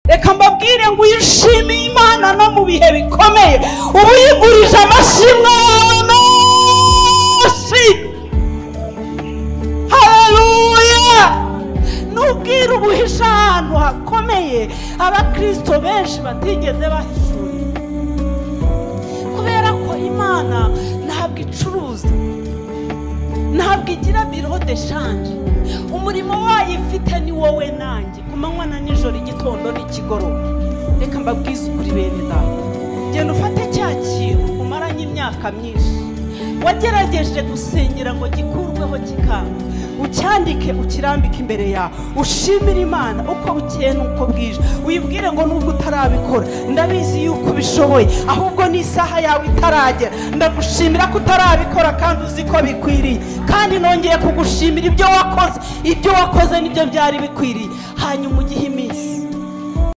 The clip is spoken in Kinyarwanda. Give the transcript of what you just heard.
reka mbabwire ngo uyishimiye Imana no mu bihe bikomeye ubu yigurije amashimwe menshi. Haleluya. Nubwira ubuhisha ahantu hakomeye abakristo benshi batigeze bahishura, kubera ko Imana ntabwo icuruza, ntabwo igira biro de change. Umurimo wayo ifite ni wowe nanjye, ku manywa na nijoro, igitondo n'ikigoroba. Reka mbabwize ukuri bene data, genda ufate cya kintu umaranye imyaka myinshi wagerageje gusengera ngo gikurweho kikanga, ucyandike ukirambike imbere yawe, ushimire Imana uko bukeye n'uko bwije. Uyibwire ngo nubwo utarabikora ndabizi yuko ubishoboye, ahubwo n'isaha yawe itaragera. Ndagushimira ko utarabikora kandi uzi ko bikwiriye, kandi nongeye kugushimira ibyo wakoze. Ibyo wakoze nibyo byari bikwiriye. Hanyuma ugihe iminsi